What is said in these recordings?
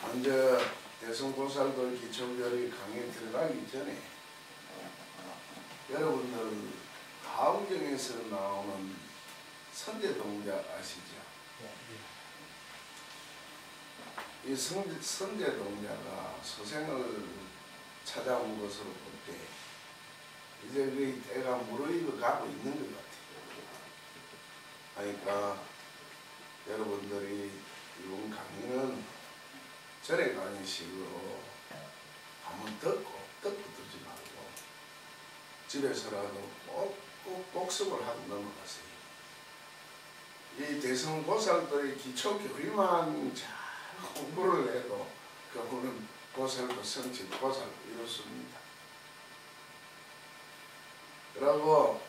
먼저 대성보살도 기초교리 강의에 들어가기 전에 여러분들 가우경에서 나오는 선제동자 아시죠? 이 선제동자가 소생을 찾아온 것으로 볼 때 이제 그 때가 무르익어 가고 있는 것 같아요. 그러니까 여러분들이 이번 강의는 절에 가는 식으로 한번 듣고 듣지 말고 집에서라도 꼭 복습을 하고 넘어가세요. 이 대성보살들의 기초교리만 잘 공부를 해도 그분은 보살도 성취 보살 이렇습니다. 그리고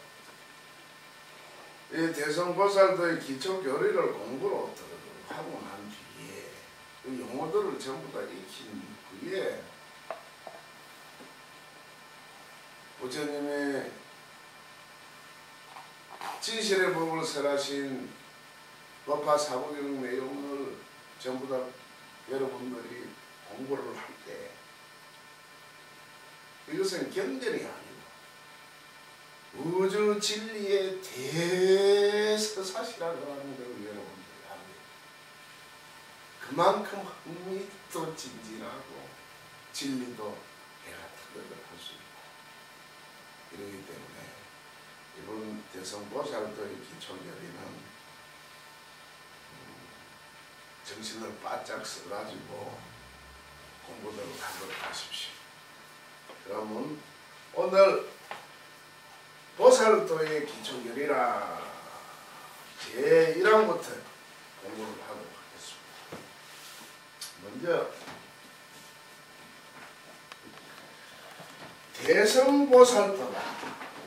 이 대성보살들의 기초교리를 공부를 하고 난 뒤에 그 용어들을 전부 다 익힌 후에 부처님의 진실의 법을 설하신 법화 사부경 내용을 전부 다 여러분들이 공부를 할 때 이것은 경전이 아니고 우주 진리의 대서사시라고 하는 걸 여러분들이 알게 그만큼 흥미도 진진하고 진리도 해가 터득을 할 수 있고 이러기 때문에 이번 대성보살도의 기초교리는 정신을 바짝 써가지고 공부대로 하도록 하십시오. 그러면 오늘 보살도의 기초교리라 제1항부터 공부를 하도록 하겠습니다. 먼저 대성보살도다.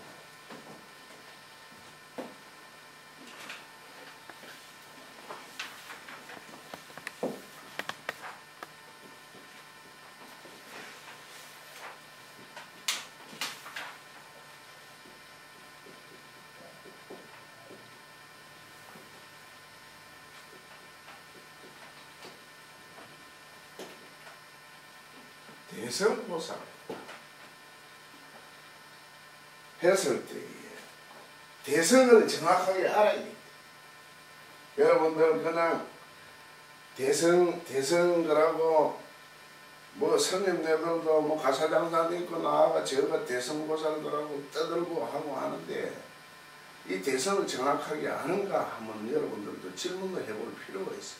대성보살 했을 때에 대성을 정확하게 알아야 돼. 여러분들 그냥 대성 뭐 스님네들도 뭐 가사장사도 있고 나와가 저가 대성보살들하고 떠들고 하고 하는데 이 대성을 정확하게 아는가 하면 여러분들도 질문을 해볼 필요가 있어요.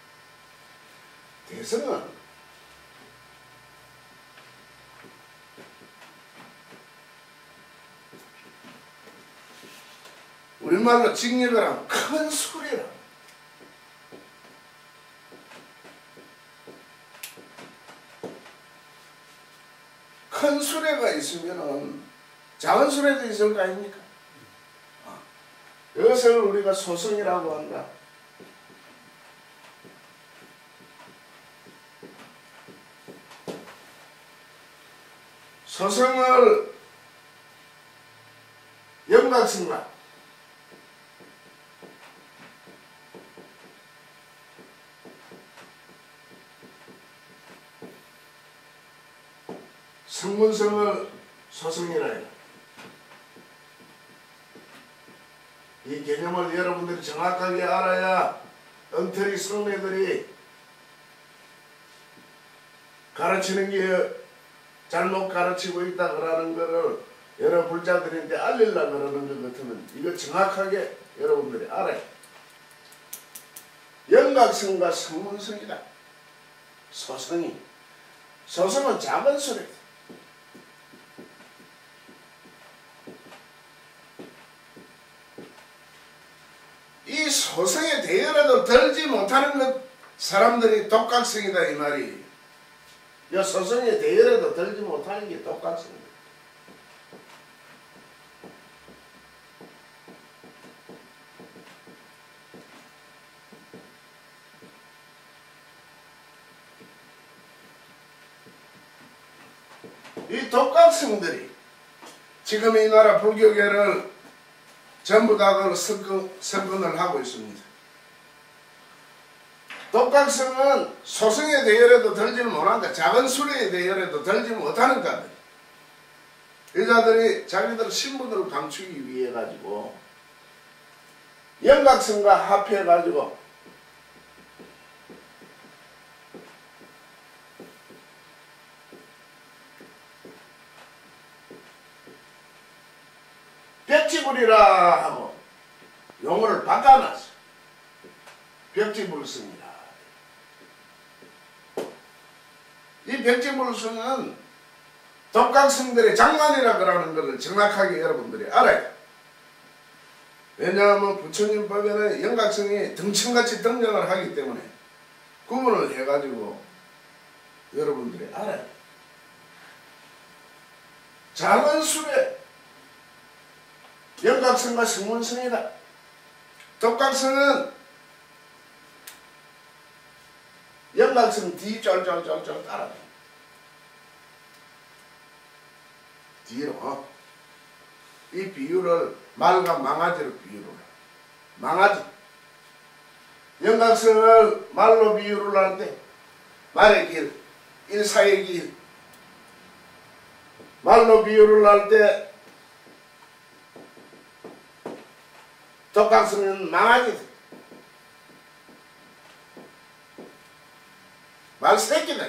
대성은 우리말로 직역을 하면 큰 수레라. 큰 수레가 있으면은 작은 수레도 있을 거 아닙니까? 이것을 우리가 소성이라고 한다. 소성을 영각성락 성문성을 소성이라 해요. 이 개념을 여러분들이 정확하게 알아야 엉터리 성례들이 가르치는 게 잘못 가르치고 있다 그러는 거를 여러 불자들한테 알리려고 그러는 것 같으면 이거 정확하게 여러분들이 알아야 해요. 영각성과 성문성이다. 소성은 작은 소리. 이 소성에 대여라도 들지 못하는 것 사람들이 독각성이다 이 말이. 이 소성에 대여라도 들지 못하는 게 독각성이다. 이 독각성들이 지금 이 나라 불교계를 전부 다 설근을 하고 있습니다. 독각성은 소성의 대열에도 들지 못한다. 작은 수레의 대열에도 들지 못하는 자들. 여자들이 자기들 신분을 감추기 위해 가지고 영각성과 합해 가지고 벽지불이라 하고 용어를 바꿔놨어. 벽지불성이라. 이 벽지불성은 독각성들의 장난이라 그러는 것을 정확하게 여러분들이 알아요. 왜냐하면 부처님 법에는 영각성이 등천같이 등장을 하기 때문에 구분을 해가지고 여러분들이 알아요. 작은 술에 영각성과 성문성이다. 독각성은 영각성 뒤 쫄쫄쫄쫄 따라다닙니다. 뒤로 이 비유를 말과 망아지로 비유를 해. 망아지 영각성을 말로 비유를 하는데 말의 길, 일사의 길 말로 비유를 할 때 독각성은 망아지 말새끼다.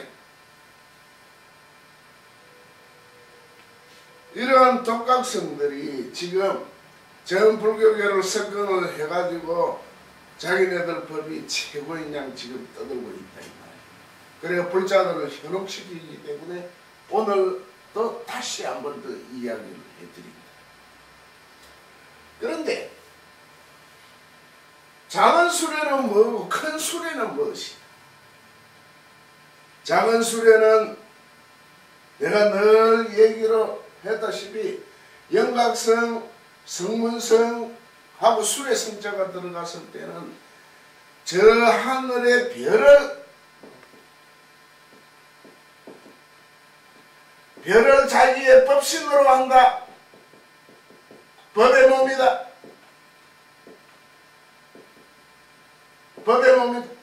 이러한 독각성들이 지금 전 불교계를 석권을 해가지고 자기네들 법이 최고인 양 지금 떠들고 있다 이 말이에요. 그래서 불자들을 현혹시키기 때문에 오늘 또 다시 한 번 더 이야기를 해드립니다. 그런데 작은 수레는 뭐고 큰 수레는 무엇이냐? 작은 수레는 내가 늘 얘기로 했다시피 영각성, 성문성하고 수레 성자가 들어갔을 때는 저 하늘의 별을 자기의 법신으로 한다. 법의 몸이다. 법의 몸이다.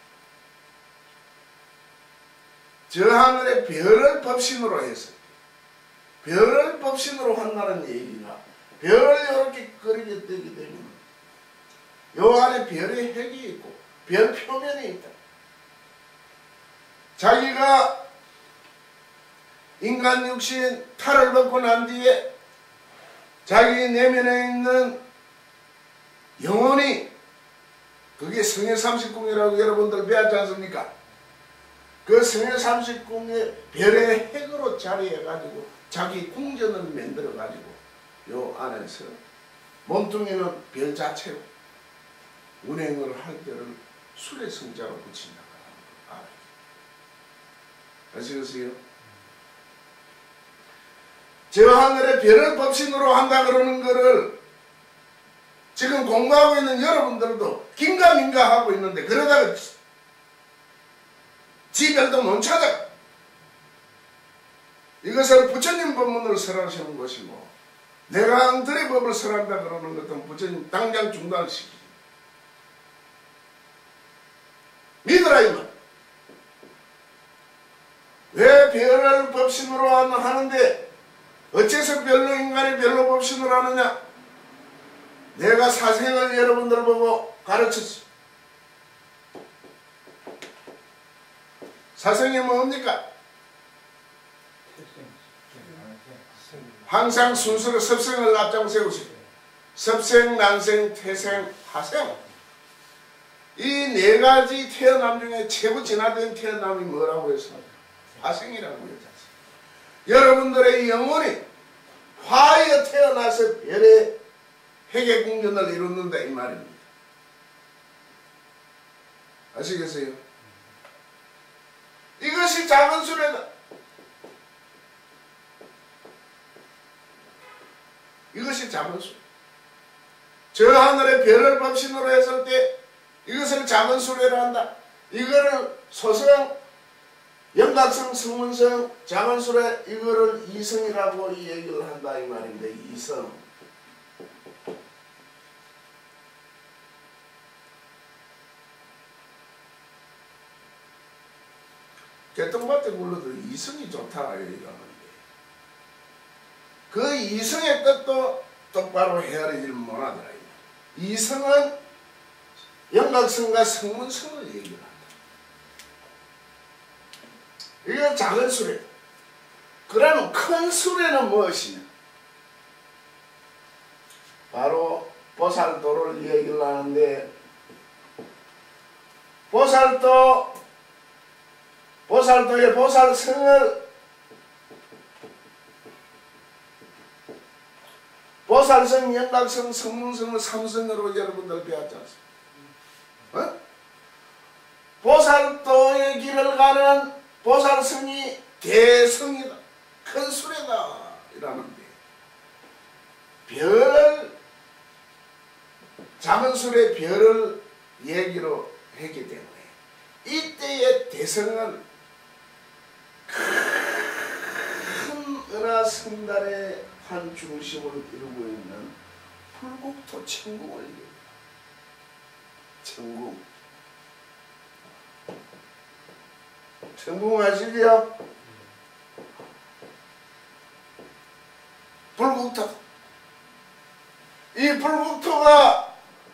저 하늘의 별을 법신으로 해서 별을 법신으로 한다는 얘기가 별을 이렇게 그리게 되게 되면 요 안에 별의 핵이 있고 별 표면이 있다. 자기가 인간 육신 탈을 벗고 난 뒤에 자기 내면에 있는 영혼이 그게 성의 30궁이라고 여러분들 배웠지 않습니까? 그 성의 30궁의 별의 핵으로 자리해가지고 자기 궁전을 만들어가지고 요 안에서 몸뚱이는 별 자체로 운행을 할 때를 수레 성자로 붙인다고 하는 거 알아요. 아시겠어요? 저 하늘의 별을 법신으로 한다 그러는 거를 지금 공부하고 있는 여러분들도 긴가민가 하고 있는데 그러다가 지별도 못 찾아. 이것을 부처님 법문을 설하시는 것이고 내강들의 법을 설한다 그러는 것은 부처님 당장 중단시키지. 믿으라 이 말. 왜 별을 법신으로 하는데 어째서 별로 인간이 별로 법신으로 하느냐? 내가 사생을 여러분들 보고 가르쳤어. 사생이 뭡니까? 항상 순서로 섭생을 앞장 세우시고 섭생, 난생, 태생, 하생 이 네 가지 태어남 중에 최고 진화된 태어남이 뭐라고 해서 하생이라고 했지. 여러분들의 영혼이 화에 태어나서 별의 핵의 궁전을 이루는다 이 말입니다. 아시겠어요? 이것이 작은 수레다. 이것이 작은 수레. 저 하늘의 별을 법신으로 했을 때 이것을 작은 수레로 한다. 이거를 소성, 영각성, 성문성, 작은 수레 이거를 이성이라고 이 얘기를 한다 이 말인데 이성. 개똥밭에 굴러도 이성이 좋다 이러는데 그 이성의 뜻도 똑바로 헤아리지를 못하더라. 이성은 영각성과 성문성을 얘기를 한다. 이게 작은 수레. 그러면 큰 수레는 무엇이냐? 바로 보살도를 얘기를 하는데 보살도의 보살성을 보살성, 영각성, 성문성을 삼성으로 여러분들 배웠지 않습니까? 어? 보살도의 길을 가는 보살성이 대성이다. 큰 수레다. 이라는데 별을 작은 수레 별을 얘기로 했기 때문에 이때의 대성은 큰 은하성단의 한 중심을 이루고 있는 불국토 천궁을 얘기합니다. 천궁. 천궁 아시죠? 불국토. 이 불국토가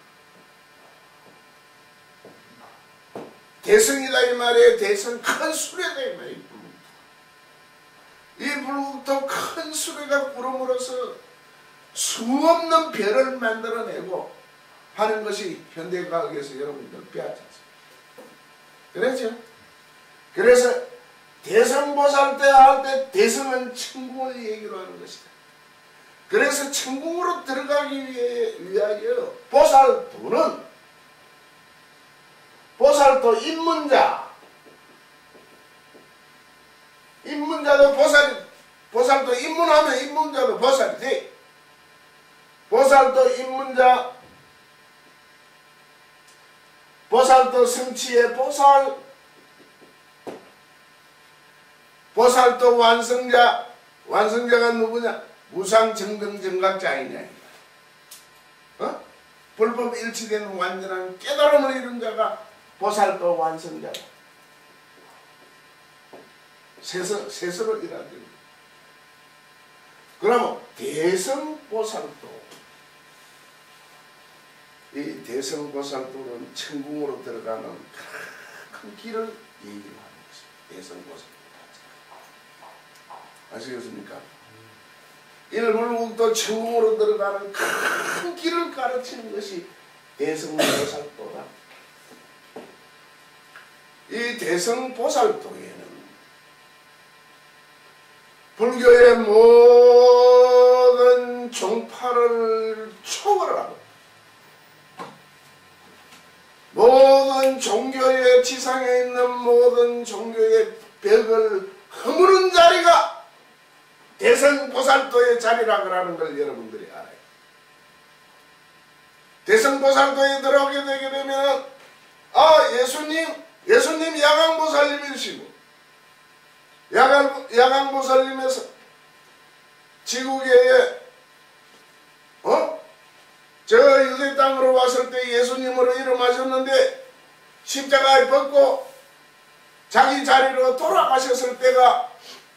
대성이다 이 말이에요. 대성 큰 수레다 이 말이에요. 이 불국토 큰 수레가 구름으로서 수없는 별을 만들어내고 하는 것이 현대과학에서 여러분들 배웠지 않습니까? 그렇죠? 그래서 대성보살때 할 때 대성은 천궁을 얘기로 하는 것이다. 그래서 천궁으로 들어가기 위하여 보살도 입문자도 보살도 입문하면 입문자도 보살이 돼. 보살도 입문자, 보살도 성취의 보살도 완성자가 누구냐? 무상정등정각자이냐. 어? 불법 일치된 완전한 깨달음을 이룬 자가 보살도 완성자다. 세서로 일하죠. 그러면 대성보살도, 이 대성보살도는 천궁으로 들어가는 큰 길을 얘기를 하는 것입니다. 대성보살도. 아시겠습니까? 일불국도 천궁으로 들어가는 큰 길을 가르치는 것이 대성보살도다. 이 대성보살도에는 불교의 모든 종파를 초월하고 모든 종교의 지상에 있는 모든 종교의 벽을 허무는 자리가 대성보살도의 자리라고 하는 걸 여러분들이 알아요. 대성보살도에 들어오게 되게 되면 예수님 야광보살님이시고 야광보살님에서 지구계에 저 유대 땅으로 왔을 때 예수님으로 이름하셨는데 십자가에 벗고 자기 자리로 돌아가셨을 때가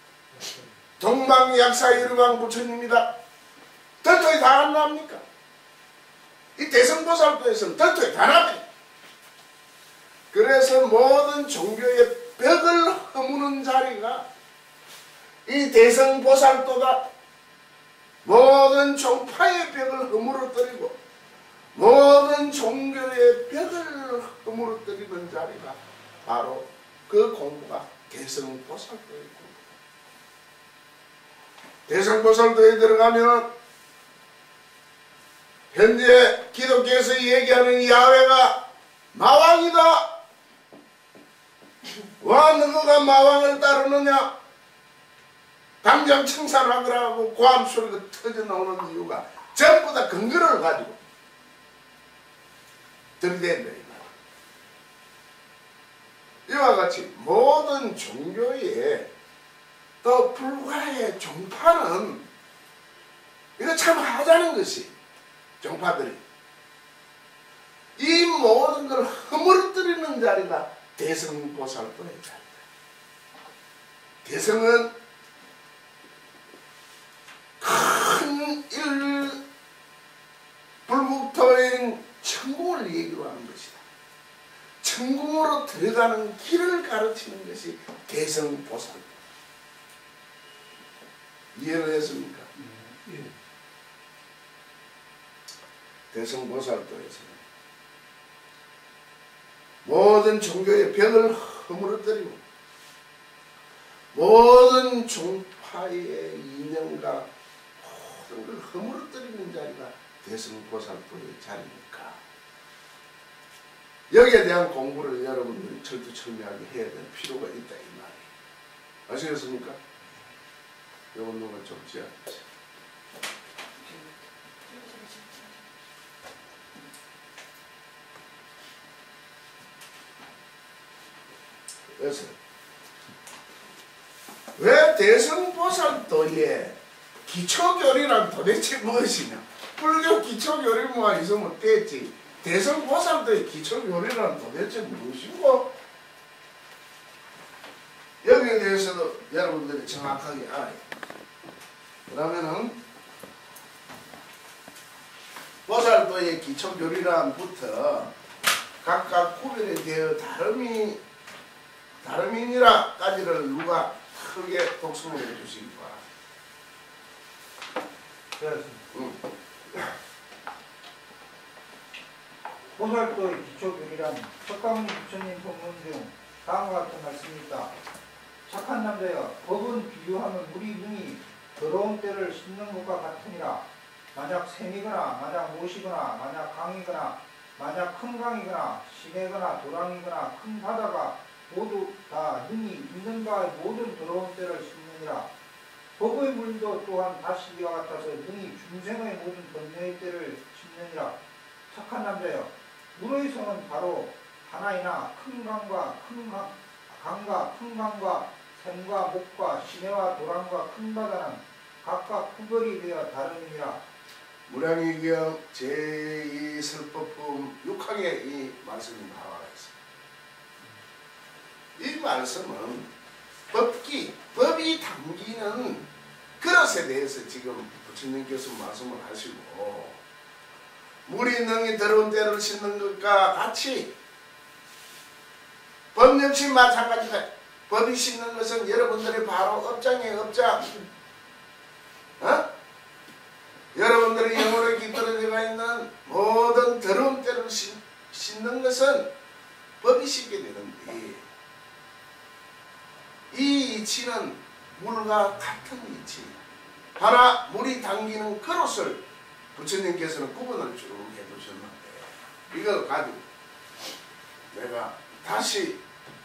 동방약사일광 부처님이다. 덜토에 다 안 납니까? 이 대성보살도에서는 덜토에 다 납니다. 그래서 모든 종교의 벽을 허무는 자리가 이 대성보살도다. 모든 종파의 벽을 허물어뜨리고 모든 종교의 벽을 허물어뜨리는 자리가 바로 그 공부가 대성보살도의 공부. 대성보살도에 들어가면 현재 기독교에서 얘기하는 야훼가 마왕이다. 와 너가 마왕을 따르느냐? 당장 청산하거라고 고함 소리가 터져나오는 이유가 전부 다 근거를 가지고 들이댄다. 이와 같이 모든 종교에 또 불과의 종파는 이거 참 하자는 것이 종파들이 이 모든 걸 허물어뜨리는 자리가 대성보살도의 자리다. 대성은 큰 불국토인 천궁을 얘기로 하는 것이다. 천궁으로 들어가는 길을 가르치는 것이 대성보살. 이해를 했습니까? 예. 대성보살도에서는 모든 종교의 벽을 허물어뜨리고 모든 종파의 이념과 모든 걸 허물어뜨리는 자리가 대성보살도의 자리니까 여기에 대한 공부를 여러분들이 철두철미하게 해야 될 필요가 있다 이 말이에요. 아시겠습니까? 이건 누가 좀 지어주세요. 그래서 왜 대성보살도의 기초교리란 도대체 무엇이냐? 불교 기초교리만 있으면 됐지. 대성보살도의 기초교리란 도대체 무엇이고? 여기에 대해서도 여러분들이 정확하게 알아요. 그러면은 보살도의 기초교리란부터 각각 구별이 되어 다름이니라까지를 누가 크게 독송을 해주시기 바랍니다. 보살도의 기초교리란 석가모니 부처님 법문 중 다음과 같은 말씀이 있다. 착한 남자여, 법은 비유하면 물이 능히 더러운 때를 씻는 것과 같으니라. 만약 샘이거나 만약 못이거나 만약 강이거나 만약 큰 강이거나 시내거나 도랑이거나 큰 바다가 모두 다 능히 있는 바의 모든 더러운 때를 씻느니라. 법의 물도 또한 다시 이와 같아서 능히 중생의 모든 번뇌의 때를 씻느니라. 착한 남자여, 물의 성은 바로 하나이나 큰 강과 샘과 목과 시내와 도랑과 큰 바다는 각각 구별이 되어 다름이니라. 무량의경 제2설법품 6항에 이 말씀이 나와 있습니다. 이 말씀은 법이 담기는 그릇에 대해서 지금 부처님께서 말씀을 하시고 물이 능히 더러운 때를 씻는 것과 같이 법 역시 마찬가지다. 법이 씻는 것은 여러분들의 바로 업장에 업장. 여러분들의 영혼에 깃들어져 있는 모든 더러운 때를 씻는 것은 법이 씻게 되는데 이 이치는 물과 같은 이치. 하나 물이 담기는 그릇을 부처님께서는 구분을 쭉 해두셨는데 이걸 가지고 내가 다시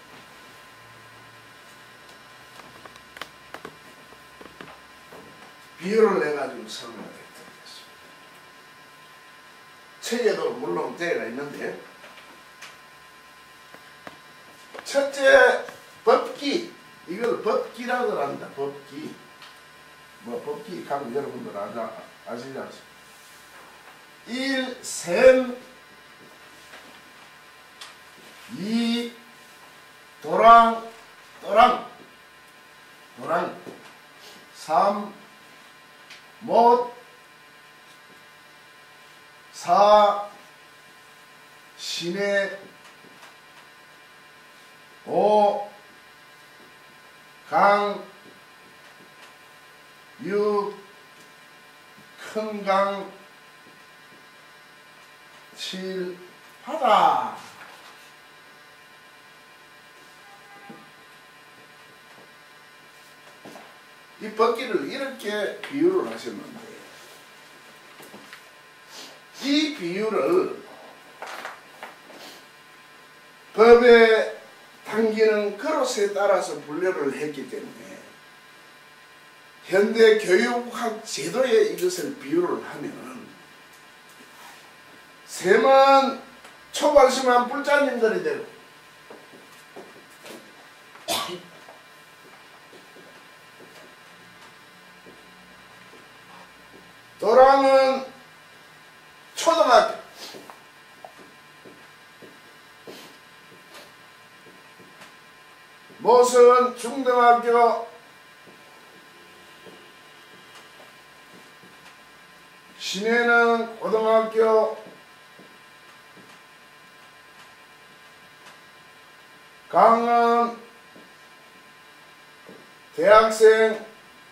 비유를 내가지고 설명을 해드리겠습니다. 책에도 물론 때가 있는데 첫째 법기, 이걸 법기라고 한다. 법기. 뭐 법기 가면 여러분들 아시지 않습니까? 1. 샘 2. 도랑 3. 못 4. 시내 5. 강 6. 큰 강 7. 바다. 이 법기를 이렇게 비유를 하셨는데 이 비유를 법에 담기는 그릇에 따라서 분류를 했기 때문에 현대 교육학 제도에 이것을 비유를 하면 샘은 초발심한 뿔자님들이 되고 도랑은 초등학교 못은 중등학교 시내는 고등학교, 강은 대학생,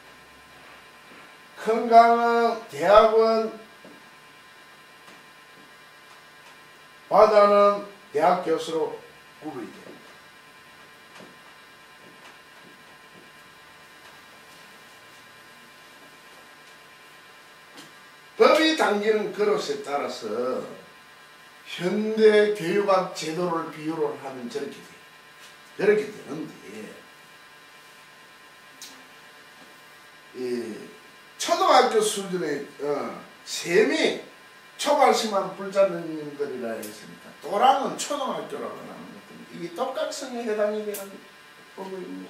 큰 강은 대학원, 바다는 대학 교수로 구분이 됩니다. 법이 당기는 그릇에 따라서 현대 교육학 제도를 비유를 하면 저렇게 돼요. 저렇게 되는데, 초등학교 수준의 셈이 초발심한 불자님들이라 했습니다. 또랑은 초등학교라고 하는 것은 이게 똑각성에 해당이 되는 부분입니다.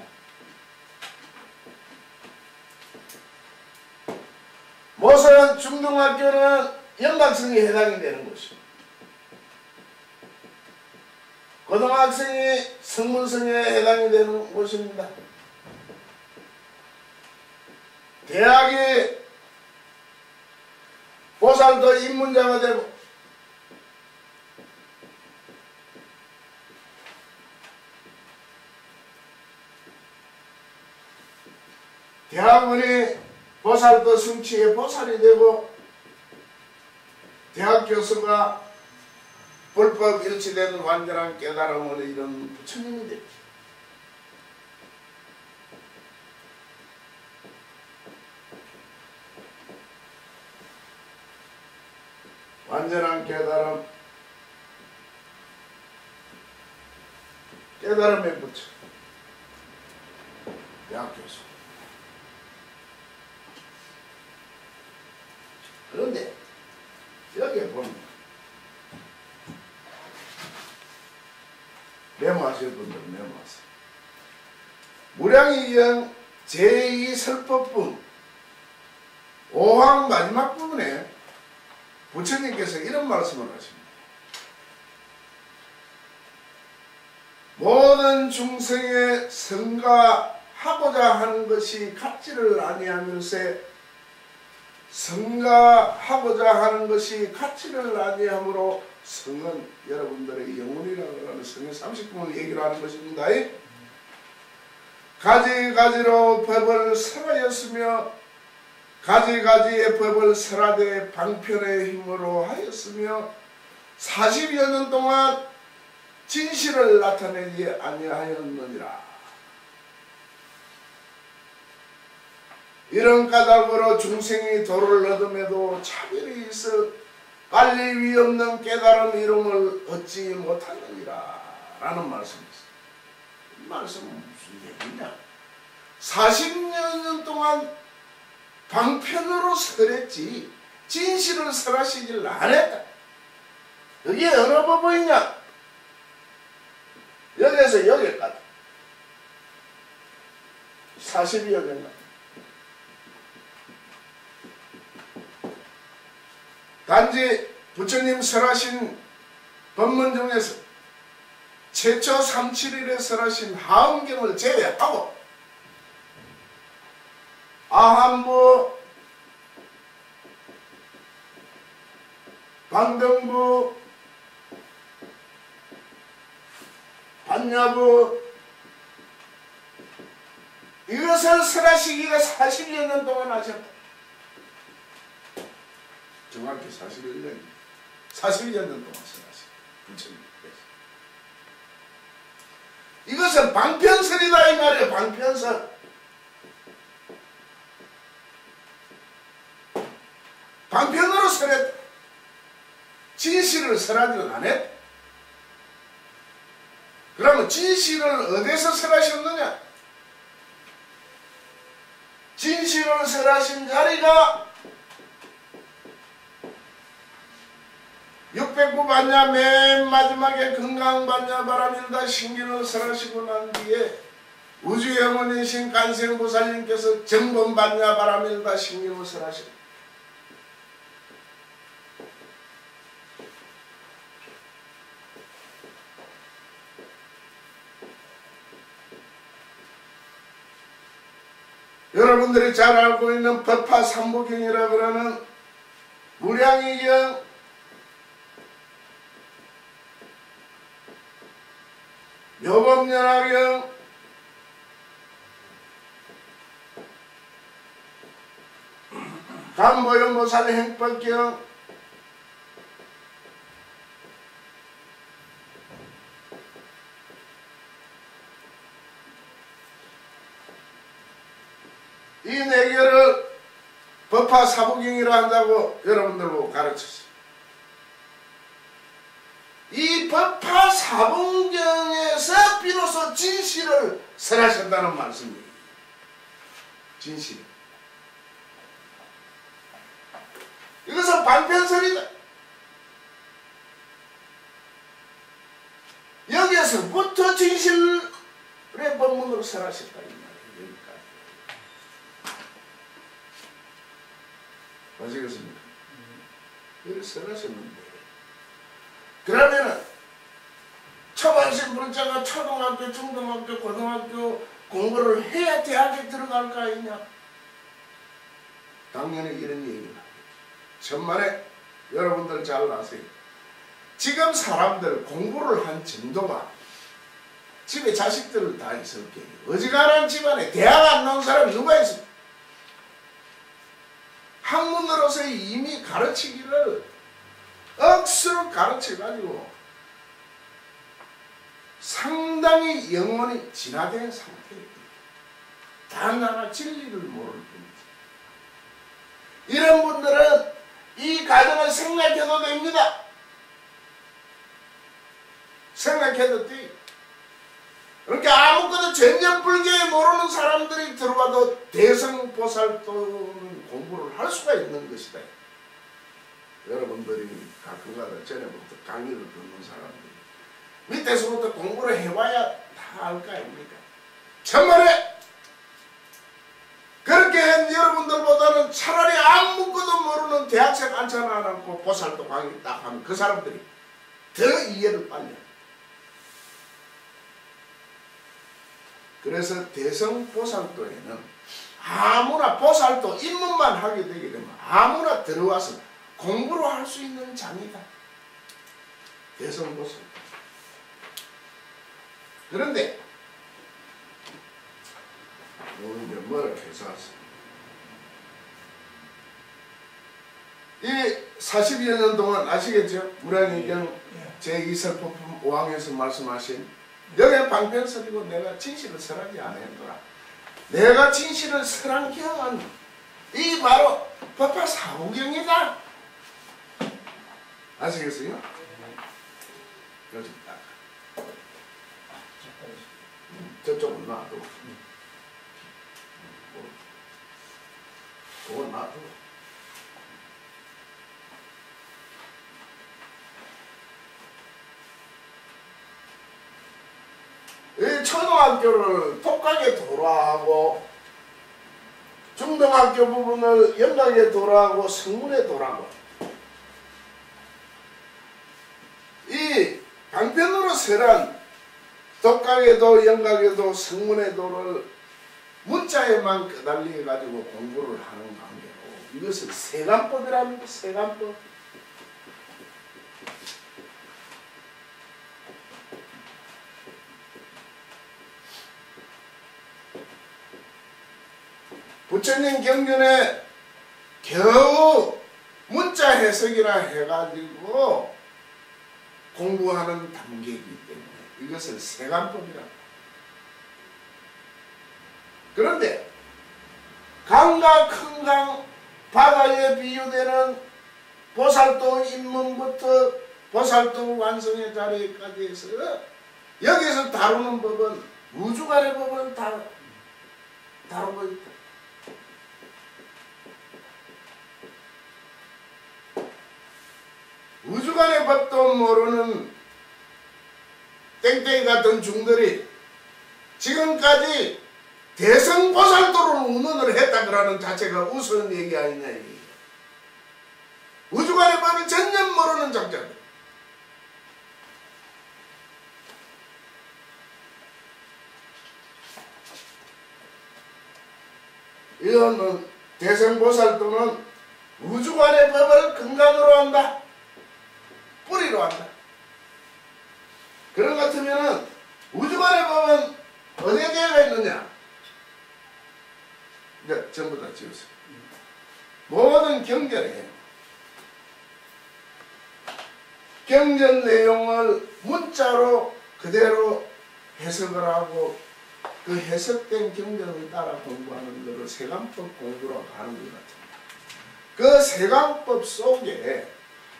모선 중등학교는 연각성에 해당이 되는 것이고, 고등학생이 성문성에 해당이 되는 것입니다. 대학이 보살도 입문자가 되고, 대학원이 보살도 성취의 보살이 되고, 대학 교수가 불법 일치된 완전한 깨달음을 이룬 부처님이 됩니다. 완전한 깨달음, 깨달음의 부처, 대학 교수. 그런데 여기에 보면 메모하실 분들은 메모하세요. 무량의경 제2설법품 5항 마지막 부분에 부처님께서 이런 말씀을 하십니다. 모든 중생의 성가하고자 하는 것이 같지를 아니하면서 성가하고자 하는 것이 같지를 아니하므로 성은 여러분들의 영혼이라고 하는 성의 30분을 얘기를 하는 것입니다. 가지가지로 법을 설하였으며 가지가지의 법을 설하되 방편의 힘으로 하였으며 40여 년 동안 진실을 나타내지 아니하였느니라. 이런 까닭으로 중생이 도를 얻음에도 차별이 있어 빨리 위없는 깨달음 이름을 얻지 못하느니라 라는 말씀이었어요. 이 말씀은 무슨 얘기냐? 40년 동안 방편으로 설했지 진실을 설하시질 않았다. 그게 어느 부분이냐? 여기에서 여기까지 40여 년간 단지 부처님 설하신 법문 중에서 최초 37일에 설하신 하엄경을 제외하고 아함부, 방등부, 반야부 이것을 설하시기가 40여 년 동안 하셨다. 정확히 41년, 41년 동안 설하신 부처님께서 이것은 방편설이다 이 말이에요. 방편설. 방편으로 설했다. 진실을 설하지는 않았다. 그러면 진실을 어디서 설하셨느냐? 진실을 설하신 자리가 609반야 맨 마지막에 건강반야 바람일다 신기를 설하시고 난 뒤에 우주영혼이신 간생보살님께서 정본반야 바람일다 신기를 설하시고 여러분들이 잘 알고 있는 법화 삼부경이라 그러는 무량의경, 묘법연화경, 감보연보살 행법경, 이 네 개를 법화사부경이라 한다고 여러분들 보고 가르쳤어요. 이 법화사부경에서 비로소 진실을 설하셨다는 말씀이에요. 진실. 이것은 방편설이다. 여기에서부터 진실의 법문으로 설하셨다 이 말이에요. 여기까지. 아시겠습니까? 이렇게 설하셨는데, 그러면은 초반생 불자가 초등학교, 중등학교, 고등학교 공부를 해야 대학에 들어갈 거 아니냐? 당연히 이런 얘기를 하죠. 천만에 여러분들 잘 아세요. 지금 사람들 공부를 한 정도가 집에 자식들을 다 있을 게요. 어지간한 집안에 대학 안 나온 사람이 누가 있습니까? 학문으로서 이미 가르치기를 억수로 가르쳐가지고 상당히 영혼이 진화된 상태입니다. 단 하나 진리를 모를 뿐이지. 이런 분들은 이 과정을 생각해도 됩니다. 생각해도 돼. 그러니까 아무것도 전념불교에 모르는 사람들이 들어와도 대성보살도는 공부를 할 수가 있는 것이다. 여러분들이 가끔가다 전에부터 강의를 듣는 사람들이 밑에서부터 공부를 해봐야 다 알 거 아닙니까? 천만에 그렇게 한 여러분들보다는 차라리 아무것도 모르는 대학생 앉혀놔 놓고 보살도 강의 딱 하면 그 사람들이 더 이해를 빨리 합니다. 그래서 대성보살도에는 아무나 보살도 입문만 하게 되게 되면 아무나 들어와서 공부를 할 수 있는 장이다. 대성보살도. 그런데 오늘 이제 뭐를 해서 왔습니다. 이 40여 년 동안 아시겠죠? 무량의경 제2설법품 5항에서 말씀하신 여기에 방편설이고 내가 진실을 설하지 않았더라. 내가 진실을 설한 경은 이 바로 법화사부경이다. 아시겠어요? 요즘 딱 저쪽은 놔두고 그건 놔두고 이 초등학교를 독학에 도라하고 중등학교 부분을 연락에 도라하고 성문에 도라하고 이 방편으로 설한 독학에도 연각에도 성문에도를 문자에만 끄달려 가지고 공부를 하는 관계로 이것을 세간법이랍니다. 세간법. 부처님 경전에 겨우 문자 해석이라 해가지고 공부하는 단계이기 때문에 이것을 세간법이라. 그런데 강과 큰 강 바다에 비유되는 보살도 입문부터 보살도 완성의 자리까지 해서 여기서 다루는 법은 우주간의 법은 다 다루고 있다. 우주간의 법도 모르는 땡땡이 같은 중들이 지금까지 대성보살도를 운운을 했다 그러는 자체가 우스운 얘기 아니냐 이게. 우주간의 법을 전혀 모르는 작자들. 이거는 대성보살도는 우주관의 법을 근간으로 한다. 뿌리로 한다. 그런 것 같으면은 우주관의 법은 어디에 되어 있느냐? 이제 전부 다 지웠어요. 모든 경전에 경전 내용을 문자로 그대로 해석을 하고 그 해석된 경전을 따라 공부하는 것을 세관법 공부라고 하는 것 같습니다. 그 세관법 속에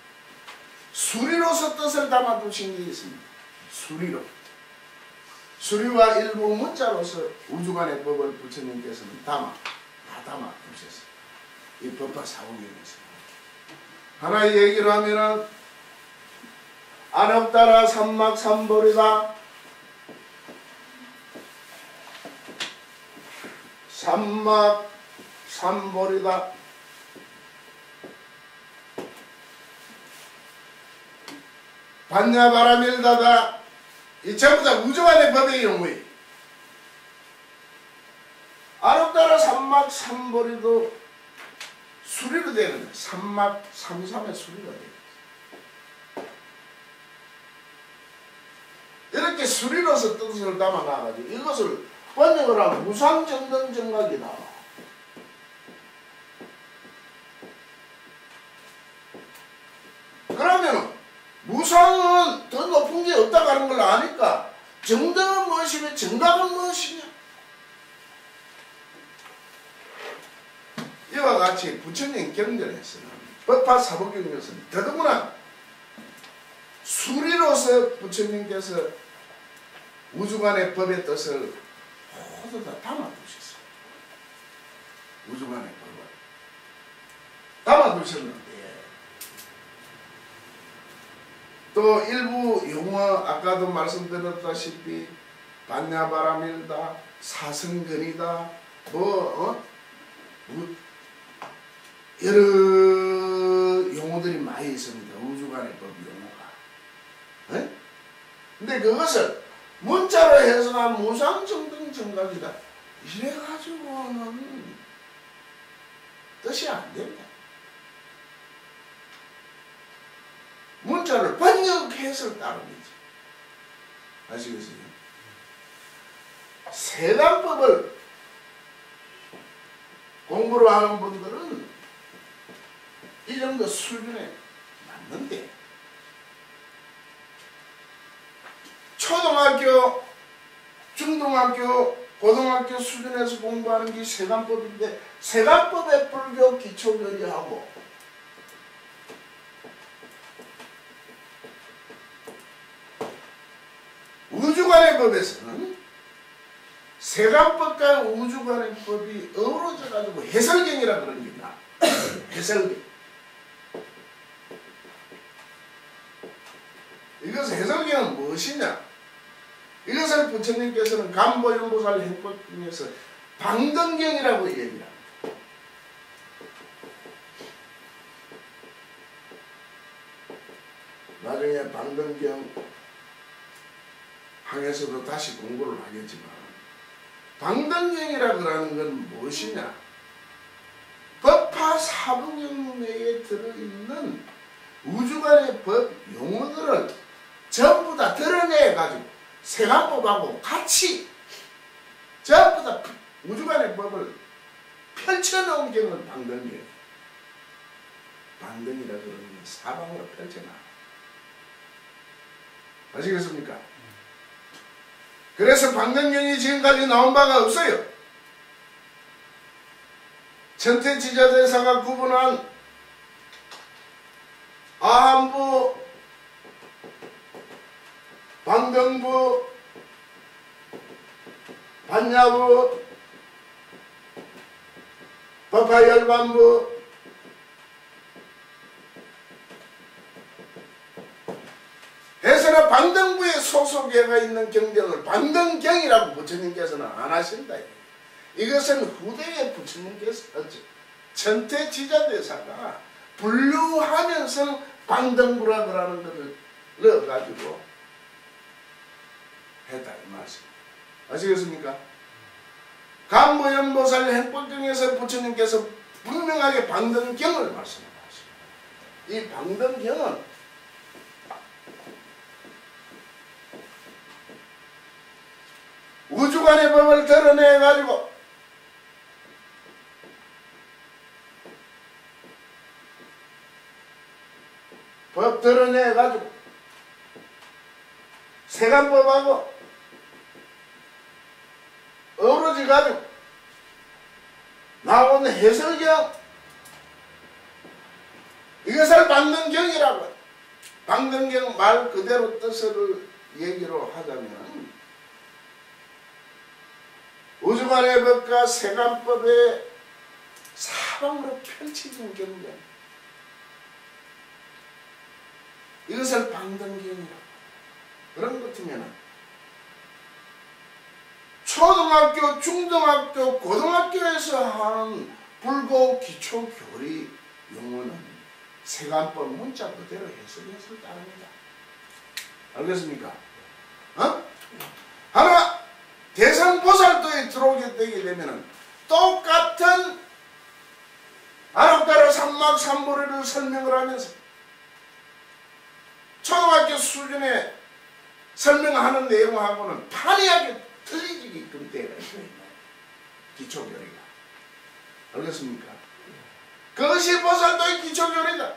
수리로서 뜻을 담아두신 게 있습니다. 수리로. 수리와 일부 문자로서 우주관의 법을 부처님께서는 다 담아두셨어요. 이 법화 사후경에서. 하나의 얘기를 하면은 안혹따라 삼막삼보리다. 삼막삼보리다. 반야바라밀다다. 이 전부 다 우주관의 법의 용어예요. 안혹따라 삼막삼보리도 수리로 되는 거예요. 삼막 삼삼의 수리가 돼요. 이렇게 수리로서 뜻을 담아놔가지고 이것을 번역을 하면 무상정등정각이다. 그러면 무상은 더 높은 게 없다고 하는 걸 아니까 정등은 무엇이며 정각은 무엇이냐? 이와 같이 부처님 경전에서는 법화 사부경에서는 더더구나 수리로서 부처님께서 우주관의 법의 뜻을 모두 다 담아두셨어요. 우주관의 법을 담아두셨는데 또 일부 용어 아까도 말씀드렸다시피 반야바라밀다, 사성근이다, 여러 용어들이 많이 있습니다. 우주관의 법 용어가. 네? 근데 그것을 문자로 해석한 무상정등정각이다. 이래가지고는 뜻이 안 됩니다. 문자를 번역해서 따릅니다. 아시겠어요? 세관법을 공부를 하는 분들은 이 정도 수준에 맞는데 초등학교, 중등학교, 고등학교 수준에서 공부하는 게 세관법인데 세관법의 불교 기초교리하고 우주관의 법에서는 세관법과 우주관의 법이 어우러져 가지고 해설경이라 그런 게 있나? 해설경. 이것은 해설경은 무엇이냐? 이것을 부처님께서는 감보연보살 행법 중에서 방등경이라고 얘기합니다. 나중에 방등경 항에서도 다시 공부를 하겠지만 방등경이라고 하는 건 무엇이냐? 법화 사부경 내에 들어있는 우주관의 법 용어들을 전부 다 드러내가지고 세관법하고 같이 전부 다 우주관의 법을 펼쳐놓은 경우는 방등경. 방등이라 그러는 건 사방으로 펼쳐놔. 아시겠습니까? 그래서 방등경이 지금까지 나온 바가 없어요. 천태지자대사가 구분한 아한부, 방등부, 반야부, 법화열반부, 해서는 방등부에 소속해가 있는 경전을 방등경이라고 부처님께서는 안 하신다. 이것은 후대에 부처님께서 천태지자대사가 분류하면서 방등부라고 하는 것을 넣어가지고 했다 이 말씀. 아시겠습니까? 감보연보살 행법 중에서 부처님께서 분명하게 방등경을 말씀하십니다. 이 방등경은 우주관의 법을 드러내가지고 법 드러내가지고 세간법하고 어우러져가지고 나오는 해설경, 이것을 방등경이라고 해요. 방등경 말 그대로 뜻을 얘기로 하자면 우주관의 법과 세간법의 사방으로 펼쳐진 경전, 이것을 방등경이라고. 그런 것 같으면 초등학교, 중등학교, 고등학교에서 하는 불교 기초 교리 용어는 세간법 문자 그대로 해석해서 따릅니다. 알겠습니까? 하나 대상보살도에 들어오게 되게 되면 똑같은 아랍가라 삼막삼보리를 설명을 하면서 초등학교 수준의 설명하는 내용하고는 판이하게 틀리게끔 되어 있어요. 기초교리가. 알겠습니까? 그것이 보살도의 기초교리다.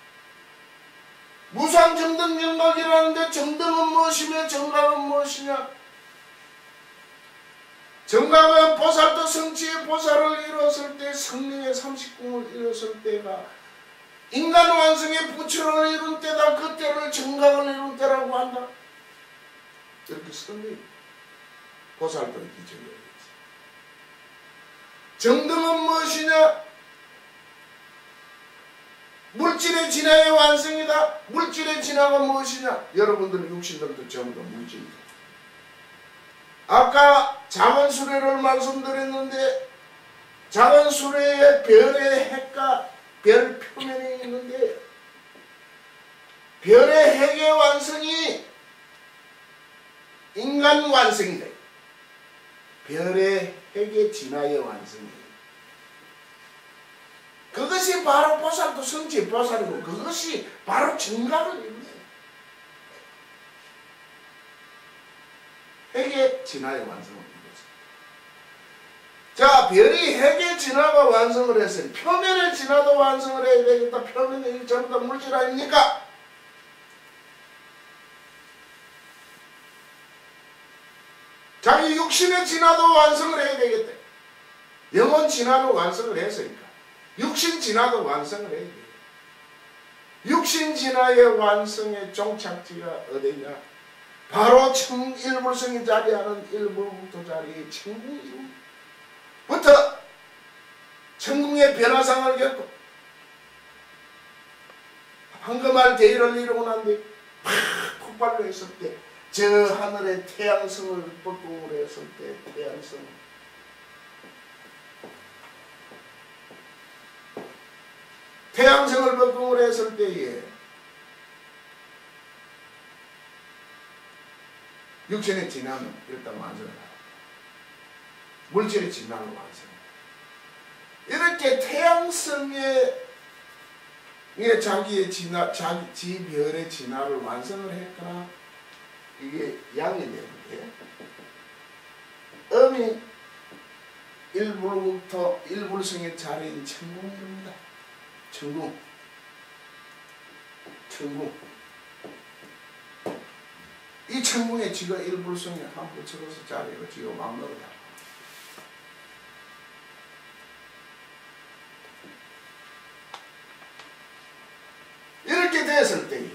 무상정등정각이라는데 정등은 무엇이며 정각은 무엇이냐? 정각은 보살도 성취의 보살을 이뤘을 때, 성령의 30궁을 이뤘을 때가 인간 완성의 부처를 이룬 때다. 그 때를 정각을 이룬 때라고 한다. 이렇게 설명이 보살도의 기초교리입니다. 정등은 무엇이냐? 물질의 진화의 완성이다. 물질의 진화가 무엇이냐? 여러분들 육신들도 전부 다 물질이다. 아까 작은 수레를 말씀드렸는데 작은 수레에 별의 핵과 별 표면이 있는데 별의 핵의 완성이 인간 완성이다. 별의 핵의 진화의 완성이. 그것이 바로 보살도 성취의 보살이고 그것이 바로 정각을 이루네. 핵의 진화의 완성을 이루었습니다. 자, 별이 핵의 진화가 완성을 했으니 표면의 진화도 완성을 해야 되겠다. 표면이 전부 다 물질 아닙니까? 자기 육신의 진화도 완성을 해야 되겠다. 영혼 진화도 완성을 했으니까 육신 진화도 완성을 해야 돼. 육신 진화의 완성의 종착지가 어디냐? 바로 일불성이 자리하는 일불국토 자리의 천궁이부터 천궁의 변화상을 겪고 황금알 대의를 이루고 난 뒤 폭발로 했을 때 저 하늘의 태양성을 법궁을 했을 때 태양성을 법궁을 했을 때에 육신의 진화는 일단 완성을 하고 물질의 진화를 완성을 하고 이렇게 태양성의 자기의 진화, 지 별의 진화를 완성을 했거나 이게 양이 되는데 음이 일불부터 일불성의 자리인 천궁입니다. 천궁. 이 천궁에 지가 일불성에 한 붙여서 자리로 지가 왕노를 하고 이렇게 됐을 때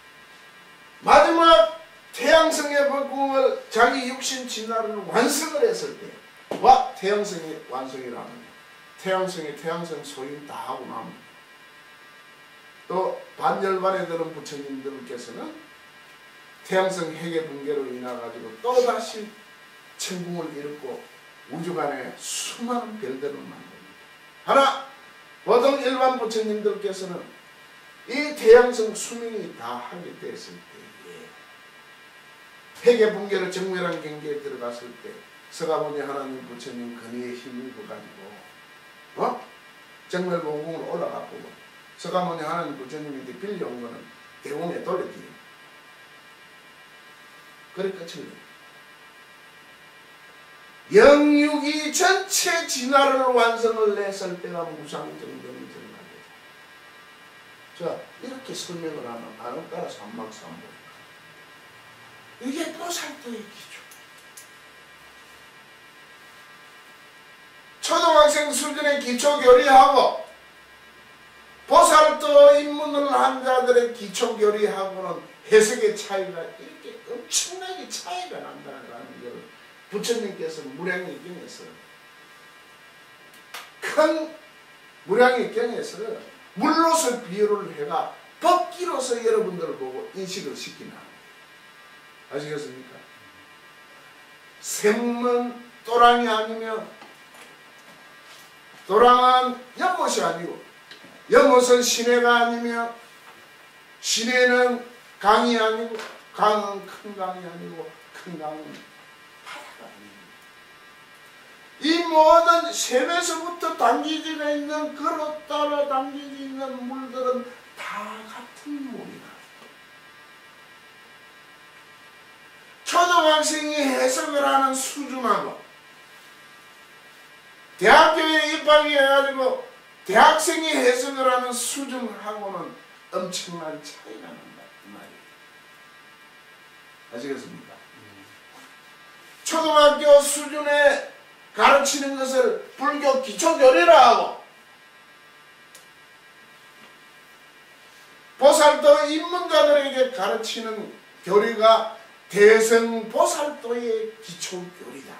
마지막 태양성의 법궁을 자기 육신 진화를 완성을 했을 때 와 태양성의 완성이라면 태양성 소임 다 하고 나면 또 반열반에 드는 부처님들께서는 태양성 핵의 붕괴로 인해가지고 또다시 천궁을 이루고 우주간에 수많은 별들을 만듭니다. 하나 보통 일반 부처님들께서는 이 태양성 수명이 다 하게 됐을 때에 핵의 붕괴로 정멸한 경계에 들어갔을 때 서가모니 하나님 부처님 근위의 힘을 입어가지고 정멸봉궁으로 올라갔고 서가모니 하나님 부처님한테 빌려온 거는 대공에 돌려드려요. 그래 끝을 내요. 영육이 전체 진화를 완성을 했을 때가 무상정정정합니다. 자, 이렇게 설명을 하면 나는 따라서 한막삼보. 이게 보살도의 기초. 초등학생 수준의 기초 교리하고 보살도 입문을 한 자들의 기초 교리하고는 해석의 차이가 이렇게 엄청나게 차이가 난다는 걸 부처님께서 무량의경에서 큰 무량의경에서 물로서 비유를 해가 법기로서 여러분들을 보고 인식을 시키나 아시겠습니까? 샘은 또랑이 아니면 또랑은 연못이 아니고 연못은 시내가 아니면 시내는 강이 아니고 강은 큰 강이 아니고 큰 강은 바다가 아닙니다. 이 모든 샘에서부터 당기지가 있는 그릇 따라 당기지 있는 물들은 다 같은 물이다. 초등학생이 해석을 하는 수준하고 대학교에 입학해가지고 대학생이 해석을 하는 수준하고는 엄청난 차이가 난다 이 말이에요. 아시겠습니까? 초등학교 수준에 가르치는 것을 불교 기초교리라 하고 보살도 입문자들에게 가르치는 교리가 대성보살도의 기초교리다.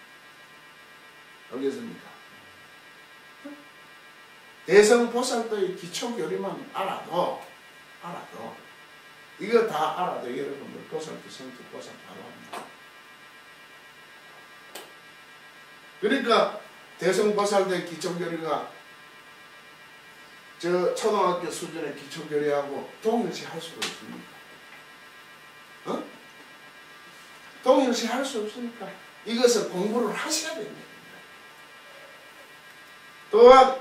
알겠습니까? 대성보살도의 기초교리만 알아도 이거 다 알아도 여러분들 보살도 성격 보살 바로 합니다. 그러니까 대성보살도의 기초교리가 저 초등학교 수준의 기초교리하고 동일시 할 수가 없습니까? 어? 동일시 할 수 없으니까 이것을 공부를 하셔야 됩니다. 또한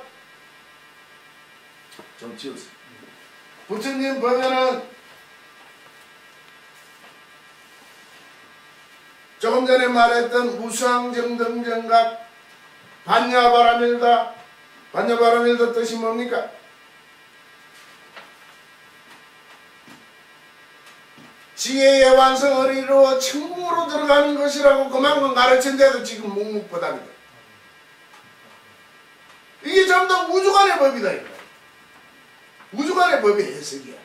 좀 지우세요. 부처님 보면은 조금 전에 말했던 무상정등정각 반야바라밀다. 반야바라밀다 뜻이 뭡니까? 지혜의 완성을 이루어 천국으로 들어가는 것이라고 그만큼 가르친데도 지금 묵묵부답이다. 이게 전부 다 우주관의 법이다. 이거. 우주관의 법의 해석이야.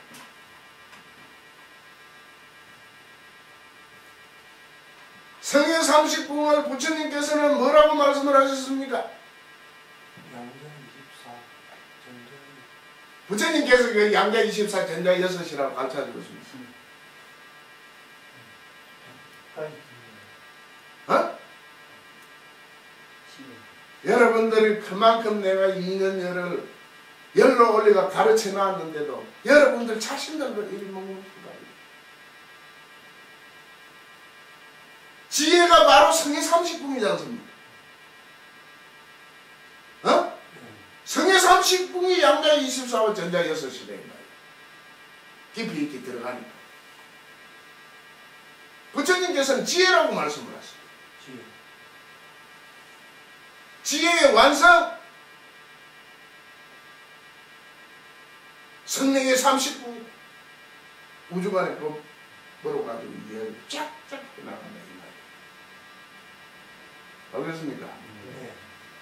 성의 30궁을 부처님께서는 뭐라고 말씀을 하셨습니까? 양자 24 전자 부처님께서 그 양자 24 전자 6이라고 가르쳐주고 있습니다. 어? 여러분들이 그만큼 내가 2년 열로 올리가 가르쳐 놨는데도 여러분들 자신들도 일목요연합니다. 지혜가 바로 성의 30궁이지 않습니까? 어? 성의 30궁이 양자 24와 전자 6이래 말이야. 깊이 있게 들어가니까. 부처님께서는 지혜라고 말씀을 하십니다. 지혜의 완성, 성령의 30궁, 우주관의 법으로 가지고 이해를 쫙쫙 해나간다 이 말이에요. 알겠습니까? 네.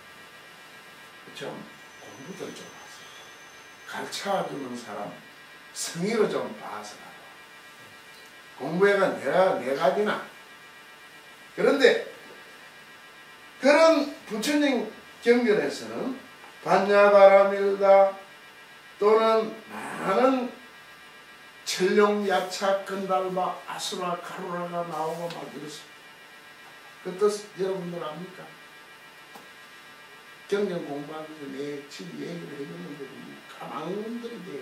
좀 공부들 좀 하세요. 가르쳐주는 사람 성의로 좀 봐서 가라. 공부해가 네 가지나. 그런데 그런 부처님 경전에서는 반야바라밀다 또는 많은 천룡, 야차, 건달바, 아수라, 가루라가 나오고 막 이렇습니다. 그 뜻 여러분들 압니까? 경전 공부하면서 내 집 얘기를 해줬는데 까망들이 돼요.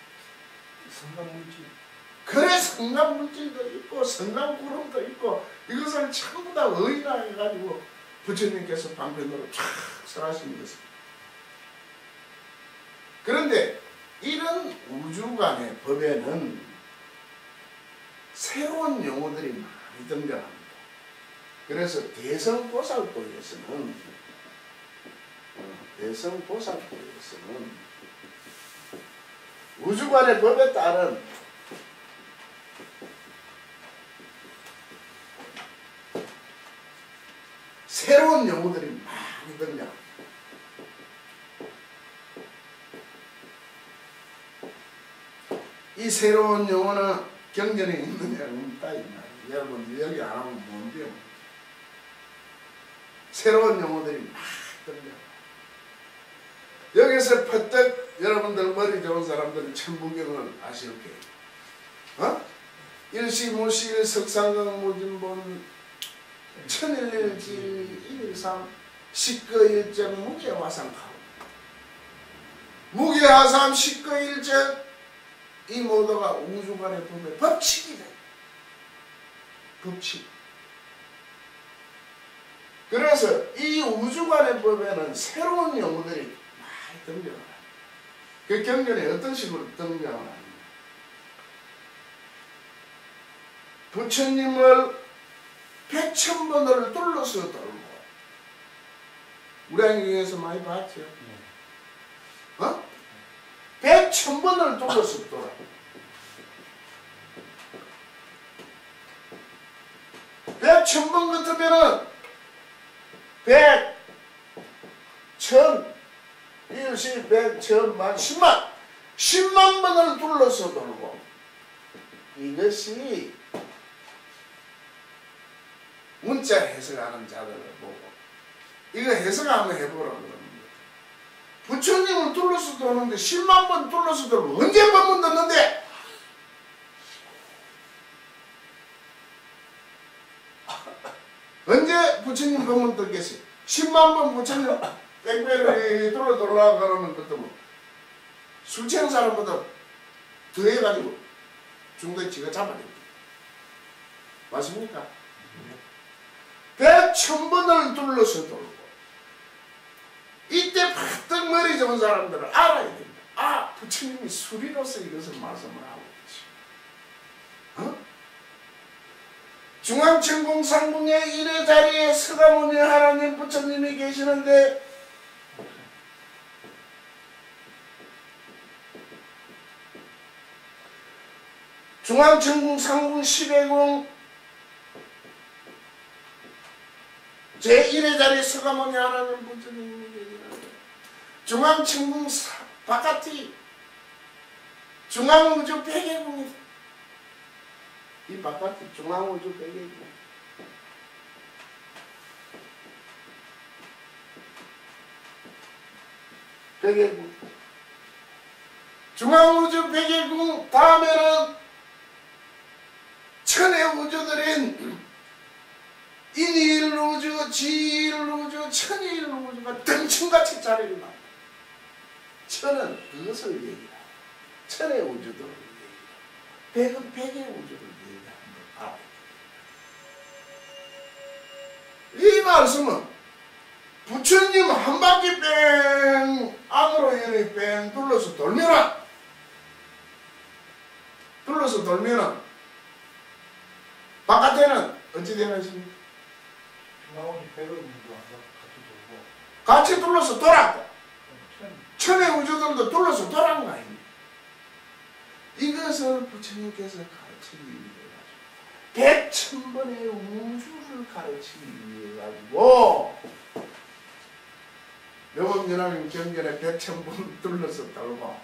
성감물질. 그래 성감물질도 있고 성감구름도 있고 이것을 전부 다 의인화해가지고 부처님께서 방편으로 쫙 설하시는 것입니다. 그런데 이런 우주관의 법에는 새로운 용어들이 많이 등장합니다. 그래서 대성보살법에서는 우주관의 법에 따른 새로운 용어들이 많이 등장합니다. 이 새로운 용어는 경전에 있느냐 없다 이 말이에요. 여러분 여기 안 하면 뭔데요? 새로운 용어들이 막 등장합니다. 여기서 퍼뜩 여러분들 머리 좋은 사람들은 천부경을 아실 거예요. 일시무실 석상강 무진본 천일일지 일일삼 식거일정 무게화상가오 무게화삼 식거일정 이 모두가 우주관의 법의 법칙이다. 법칙. 그래서 이 우주관의 법에는 새로운 용어들이 많이 등장을 합니다. 그 경전에 어떤 식으로 등장을 합니다. 부처님을 100,000번을 둘러서 돌고 우리 안경에서 많이 봤죠? 100,000번을 둘러서 돌아. 100,000번 같으면은 100, 1000, 일시, 100, 1000만, 10만 번을 둘러서 돌고 이것이 문자 해석하는 자들을 보고 이거 해석 한번 해보라고 그러는 거예요. 부처님을 둘러서 도는데 10만 번 둘러서 돌고 언제 법문 듣는데? 언제 부처님 법문 듣겠어요? 10만 번 부처님 뺑뺑이 돌아가는 것도 뭐 술 취한 사람보다 더 해가지고 중도에 지가 잡아냅니다. 맞습니까? 100,000번을 둘러서 돌고 이때 바짝 머리 좋은 사람들은 알아야 됩니다. 아, 부처님이 수리로서 이것을 말씀을 하고 계시오. 중앙천궁 상궁의 일의 자리에 서가모니 하나님 부처님이 계시는데 중앙천궁 상궁 10회궁 제1의 자리에 서가모니 하나님 부처님이 계시는데 중앙천궁 바깥이 중앙우주 백예궁이다. 이 바깥이 중앙우주 백예궁. 백예궁. 중앙우주 백예궁 다음에는 천의 우주들인 인일우주, 지일우주, 천일우주가 등층같이 자리를 납니다. 천은 그것을 얘기합니다. 천의 우주들을 얘기합니다. 백은 백의 우주를 얘기합니다. 이 말씀은 부처님 한 바퀴 뺑 안으로 이렇게 뺑 둘러서 돌면은 바깥에는 어찌 되는 것입니까? 중앙우주 백을 같이 둘러서 돌았고 천의 우주들도 둘러서 돌아간 거 아닙니까? 이것을 부처님께서 가르치기 위해 100,000번의 우주를 가르치기 위해 가지고 묘법연합인 경전에 100,000번 둘러서 돌고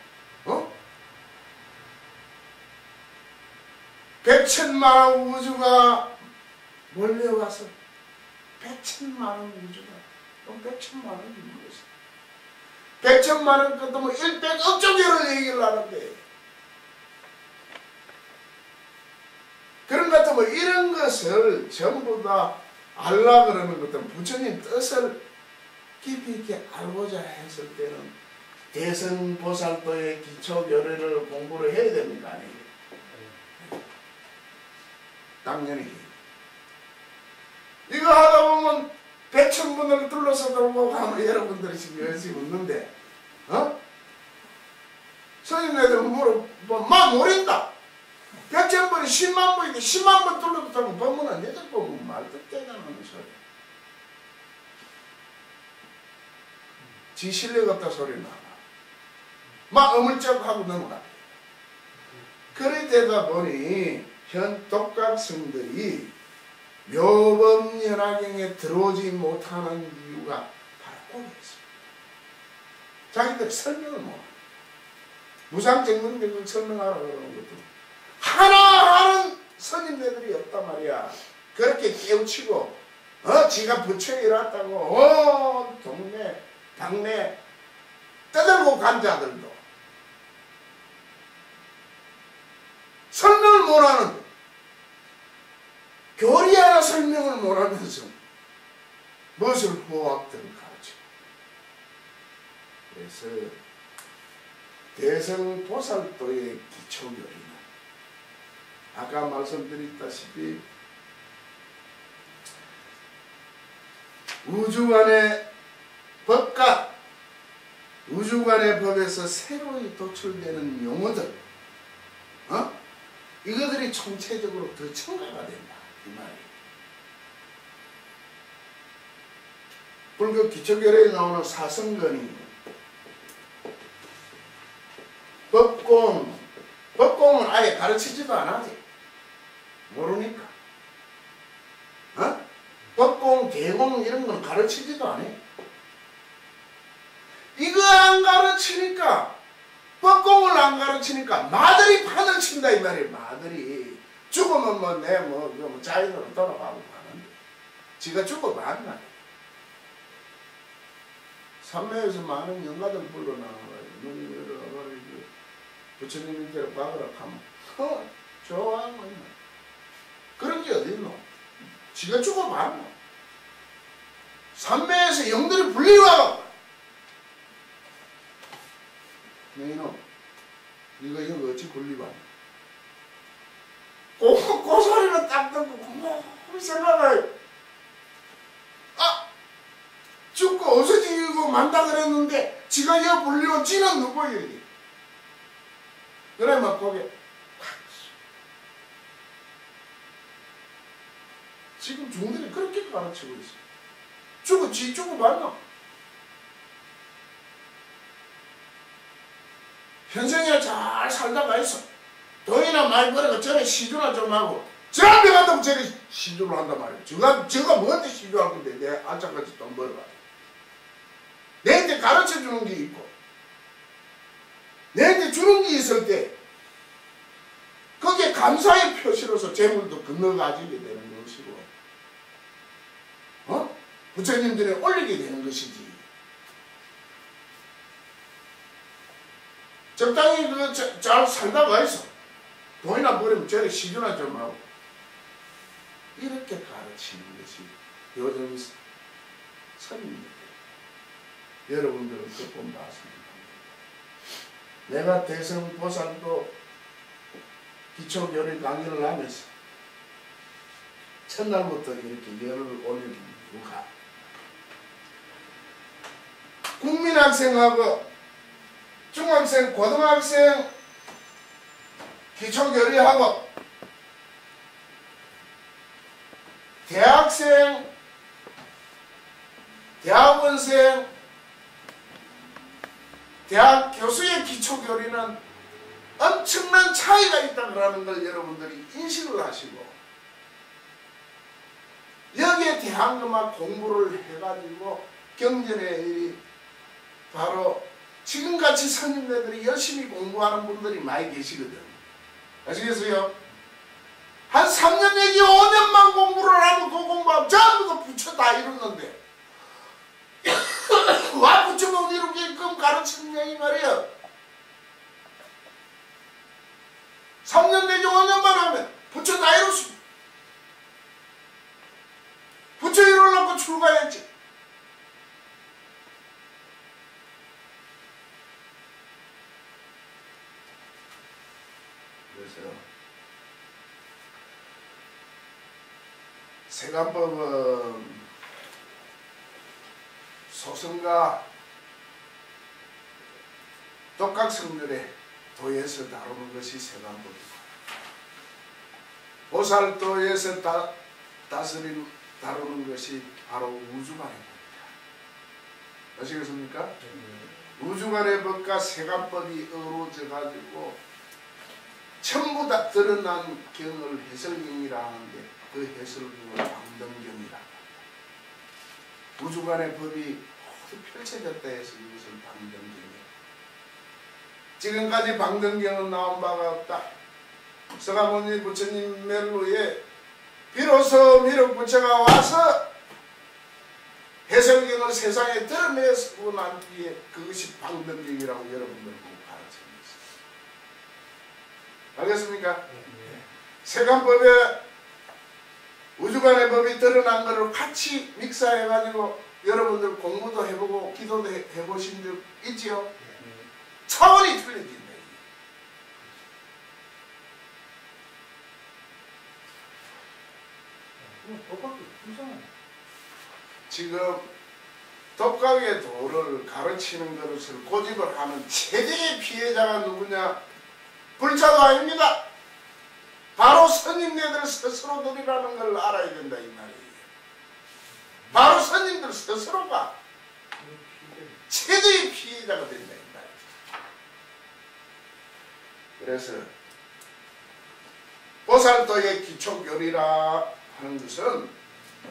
100,000만원 우주가 몰려와서 100,000만원 우주가 100,000만원이 뭐였어? 100,000만원 것도 뭐 100억 개를 얘기를 하는데 그런 것 같으면 이런 것을 전부 다 알라 그러는 것들은 부처님 뜻을 깊이 있게 알고자 했을 때는 대성보살도의 기초교례를 공부를 해야 됩니까? 아니에요? 당연히 이거 하다 보면 100,000번을 둘러서 돌고 가면 여러분들이 지금 열심히 웃는데 선임네들 막 모른다. 백천번이 10만 번인데 10만 번 둘러붙으면 법문은 8번 말도 되잖아. 소리. 지 실력 없다 소리 나나. 막 어물쩍하고 넘어가. 그래 되다 보니 현 독각성들이 묘법연화경에 들어오지 못하는 이유가 바로 거기 있습니다. 자기들 설명을 못합니다. 무상정론대국 설명하라 그러는 것도 하나하는 선임네들이 없단 말이야. 그렇게 깨우치고 지가 부처에 일었다고 동네 당내 떠들고 간 자들도 설명을 못하는데 교리 하나 설명을 못하면서 무엇을 호학들을 가르치고 그래서 대성보살도의 기초교리는 아까 말씀드렸다시피 우주관의 법과 우주관의 법에서 새로이 도출되는 용어들 이것들이 총체적으로 더 첨가가 된다 이 말이에요. 불교 기초교리에 나오는 사성건이 법공은 아예 가르치지도 않아지. 모르니까. 법공, 개공 이런 건 가르치지도 않아. 이거 안 가르치니까 법공을 안 가르치니까 마들이 판을 친다 이 말이에요. 마들이 죽으면 내 자연으로 돌아가고 하는데 지가 죽어봤나 말이에요. 삼매에서 많은 영가들 불러나와요. 부처님한테로 박으라 하면 좋아 그런 게 어디 있노? 지가 죽어봤노? 삼매에서 영들이 불리와 너희는 이거 어찌 불리와 고소리는 딱 듣고 곰곰이 생각을 죽고 없어지고 만다 그랬는데 지가 이거 불리고 지는 누구예요? 그래 막 거기 지금 중들이 그렇게 가르치고 있어. 지 죽어봤나? 현생에 잘 살다가 있어. 돈이나 많이 벌어가 전에 시주나 좀 하고 저 앞에 간다고 저래 시주를 한단 말이야. 저가 뭔데 시주할 건데 내 안짝까지 돈 벌어가. 내한테 가르쳐주는 게 있고 내한테 주는 게 있을 때 거기에 감사의 표시로서 재물도 건너가지게 되는 것이고 부처님들이 올리게 되는 것이지. 적당히 잘 살다가 있어. 돈이나 버리면 저래 시주나 좀 하고 이렇게 가르치는 것이 요즘 선임입니다. 여러분들은 그건 봤습니다. 내가 대성보살도 기초교리 강의를 하면서 첫날부터 이렇게 열을 올리는 이유가 국민학생하고 중학생, 고등학생 기초교리하고 대학생, 대학원생, 대학 교수의 기초교리는 엄청난 차이가 있다는 걸 여러분들이 인식을 하시고 여기에 대한 것만 공부를 해가지고 경전의 일이 바로 지금같이 선임네들이 열심히 공부하는 분들이 많이 계시거든. 아시겠어요? 한 3년 내지 5년만 공부를 하면 그 공부하면 전부 다 부처 다 이뤘는데 와 부처 못 이루게끔 가르치느냐 이 말이야. 3년 내지 5년만 하면 부처 다 이뤘습니다. 부처 이루려고 출가했지. 그래서 세간법은 소승과 독각성들의 도에서 다루는 것이 세간법이고 보살도에서 다루는 것이 바로 우주관의 법이다. 아시겠습니까? 우주관의 법과 세간법이 어우러져 가지고 전부 다 드러난 경을 해설경이라 하는데 그 해설경을 방등경이라 합니다. 우주관의 법이 모두 펼쳐졌다 해서 이것을 방등경이에요. 지금까지 방등경은 나온 바가 없다. 서가모니 부처님 멸로에 비로소 미륵부처가 와서 해설경을 세상에 드러내고 난 뒤에 그것이 방등경이라고 여러분들 보고 가르쳐줬습니다. 알겠습니까? 세간법에 우주관의 법이 드러난 것을 같이 믹사해가지고 여러분들 공부도 해보고 기도도 해보신 적 있지요? 차원이 틀려진다. 지금 독각의 도를 가르치는 것을 고집을 하는 최대의 피해자가 누구냐? 불자도 아닙니다. 바로 스님네들 스스로들이라는 걸 알아야 된다 이 말이에요. 바로 스님들 스스로가 최대의 피해자가 된다 이 말이에요. 그래서 보살도의 기초교리라 하는 것은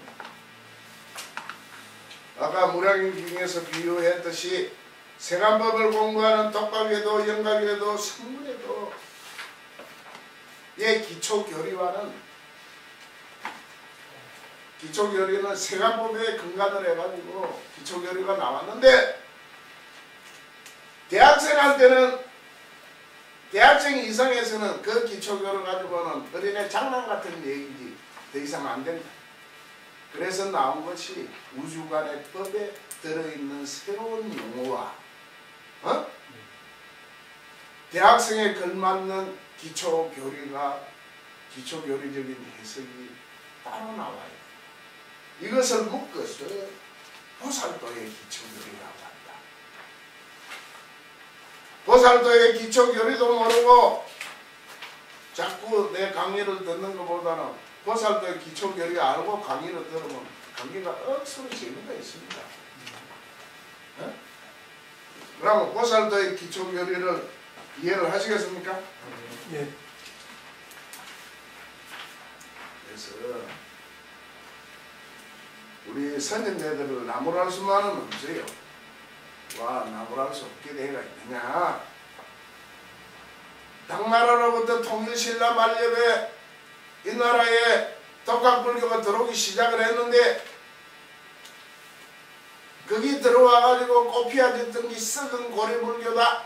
아까 무량인경에서 비유했듯이 세간법을 공부하는 독각에도 영각에도 성문에도 이 기초교리와는 기초교리는 세간법에 근간을 해가지고 기초교리가 나왔는데 대학생한테는 대학생 이상에서는 그 기초교를 가지고는 어린애 장난 같은 얘기지 더 이상 안 된다. 그래서 나온 것이 우주관의 법에 들어있는 새로운 용어와 대학생에 걸맞는 기초교리적인 해석이 따로 나와요. 이것을 묶어서 보살도의 기초교리라고 한다. 보살도의 기초교리도 모르고 자꾸 내 강의를 듣는 것보다는 보살도의 기초교리 알고 강의를 들으면 강의가 억수로 재미가 있습니다. 그러면 보살도의 기초교리를 이해를 하시겠습니까? 예. 그래서 우리 선임네들을 나무랄 수만은 없어요. 와, 나무랄 수 없게 내가 있느냐? 당나라로부터 통일신라 만렙에 이 나라에 독각불교가 들어오기 시작을 했는데 거기 들어와가지고 꽃피어졌던 게 썩은 고려불교다.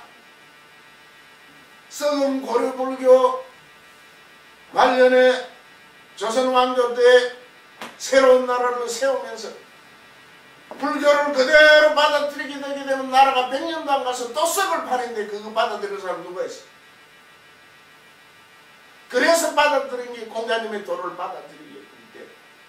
썩은 고려불교 말년에 조선왕조 때 새로운 나라를 세우면서 불교를 그대로 받아들이게 되게 되면 나라가 100년도 안 가서 또 썩을 판인데 그거 받아들일 사람 누가 있어? 그래서 받아들인 게 공자님의 도를 받아들이기 때문에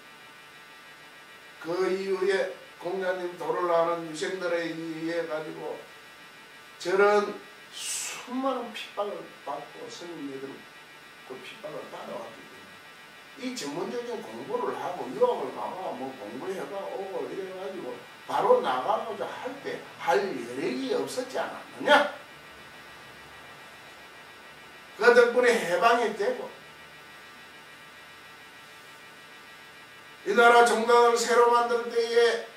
그 이후에 공자님 도를 아는 유생들에 의해 가지고 저런 수많은 핍박을 받고 스님네들 그 핍박을 받아왔기 때문에 이 전문적인 공부를 하고 유학을 가가 뭐 공부해가 오고 이래가지고 바로 나가고자 할 때 할 여력이 없었지 않았느냐? 그 덕분에 해방이 되고 이 나라 정당을 새로 만들 때에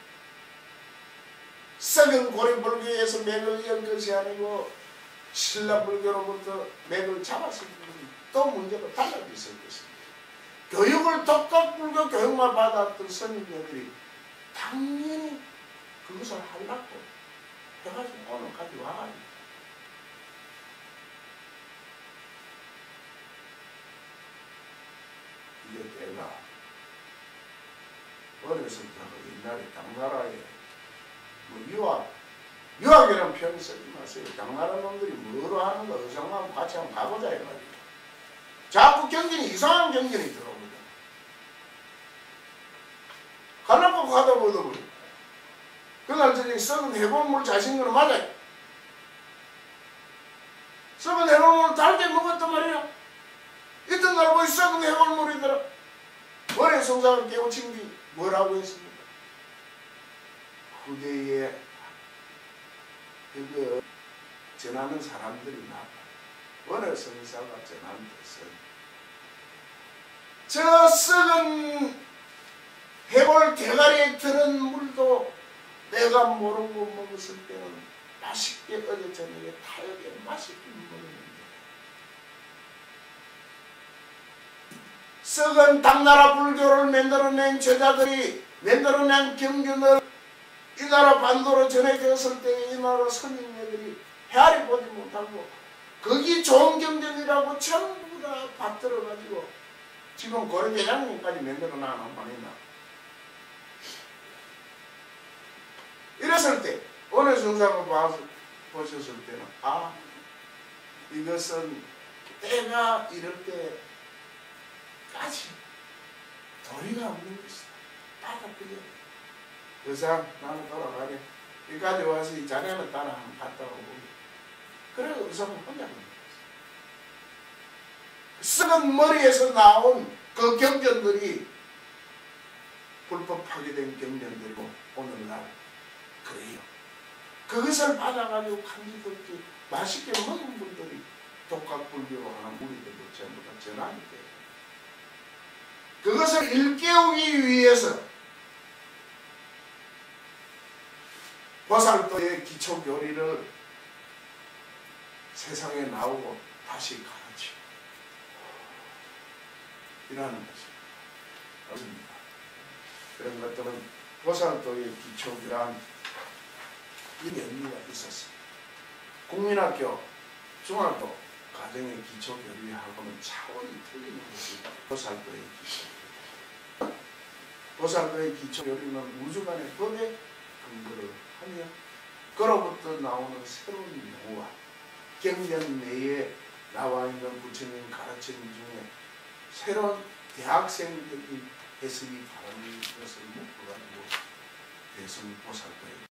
썩은 고려불교에서 맥을 연 것이 아니고 신라불교로부터 맥을 잡았을 때는 또 문제가 달라져 있을 것입니다. 교육을 독각불교 교육만 받았던 스님들이 당연히 그것을 하려고 해가지고 오늘까지 와가지고 이게 내가 어렸을 때하고 옛날에 당나라에 뭐 유학이라는 표현 쓰지 마세요. 당나라 놈들이 뭐로 하는 거 의상하고 같이 한번 가보자 해가지고 자꾸 경전이 이상한 경전이 들어오거든. 가나보고 가다 보다 보니 그날 저녁에 썩은 해본물 자신 거는 맞아요. 썩은 해골물을 달게 먹었단 말이야. 이튿날 보니 썩은 해골물이더라. 원의 성상을 깨우친 뒤 뭐라고 했습니까? 후대에 그거 전하는 사람들이 나빠. 원의 성사가 전하는 것은 저 썩은 해골 대가리에 들은 물도 내가 모르고 먹었을 때는 맛있게 어제 저녁에 달게 맛있게 먹었는데 썩은 당나라 불교를 만들어낸 제자들이 만들어낸 경전을 이 나라 반도로 전해졌을 때 이 나라 선임네들이 헤아리 보지 못하고 거기 좋은 경전이라고 전부 다 받들어가지고 지금 고려대장님까지 만들어놔는 말이나. 이랬을 때 어느 성상을 보셨을 때는 아 이것은 때가 이럴 때까지 도리가 없는 것이다. 받아들여. 여상 나는 돌아가게. 여기까지 와서 이 자네는 따라 한번 갔다 오고. 그래 의상은 혼자 보는 거지. 썩은 머리에서 나온 그 경전들이 불법 파괴된 경전들이고 오늘날 그래요. 그것을 받아가지고 간지럽게 맛있게 먹은 분들이 독학불교로 하는 우리들도 전부 다 전하게 돼요. 그것을 일깨우기 위해서 보살도의 기초교리를 세상에 나오고 다시 가르치고 이러는 것입니다. 없습니다. 그런 것들은 보살도의 기초교란 이 의미가 있었습니다. 국민학교, 중학교, 가정의 기초교리하고는 차원이 틀린 것이 보살도의 기초교리. 보살도의 기초교리는 우주간의 법에 근거를 하며 그로부터 나오는 새로운 용어와 경전 내에 나와 있는 부처님 가르침 중에 새로운 대학생적인 해석이 바라는 것을 묶어가지고 대승보살도의